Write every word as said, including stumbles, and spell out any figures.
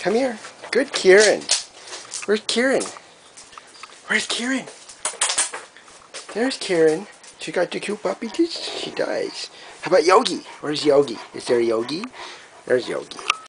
Come here. Good Kieran. Where's Kieran? Where's Kieran? There's Kieran. She got the cute puppy kiss? She does. How about Yogi? Where's Yogi? Is there Yogi? There's Yogi.